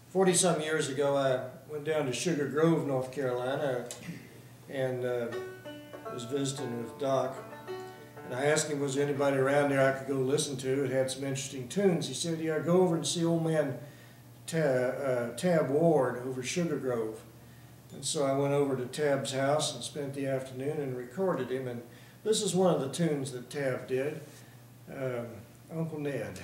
40-some years ago, I went down to Sugar Grove, North Carolina, and was visiting with Doc. And I asked him, was there anybody around there I could go listen to? It had some interesting tunes. He said, yeah, go over and see old man Tab Ward over Sugar Grove. And so I went over to Tab's house and spent the afternoon and recorded him. And this is one of the tunes that Tab did, Uncle Ned.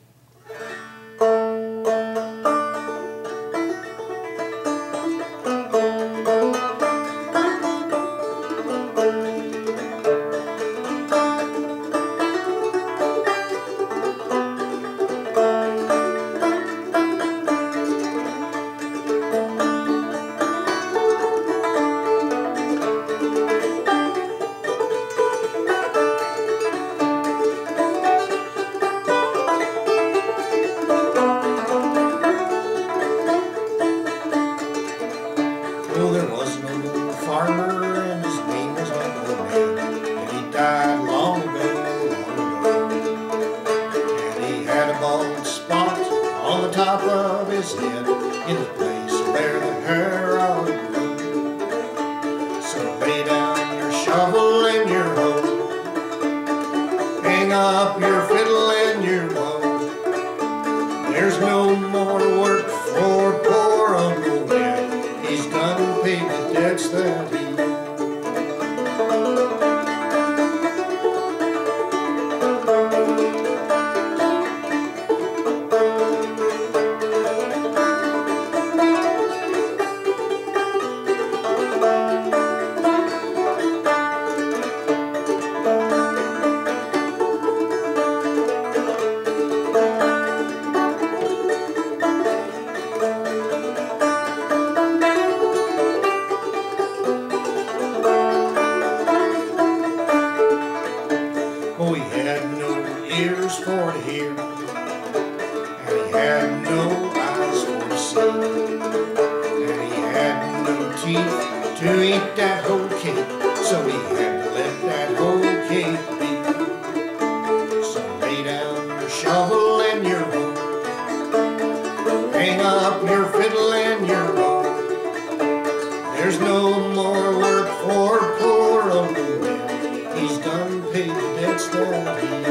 Well, there was an old farmer, and his name was Uncle Ned, and he died long ago. And he had a bald spot on the top of his head, in the place where the hair all grew. So lay down your shovel and your hoe, hang up your fiddle and your bow. There's no more work for poor Uncle Ned. He's done paid the debts that he owed. Oh, he had no ears for to hear, and he had no eyes for to see, and he had no teeth to eat that whole cake, so he had to let that whole cake be. So lay down your shovel and your hoe, hang up your fiddle and your bow. There's no more work for poor Uncle Ned. He's done paid the debts that he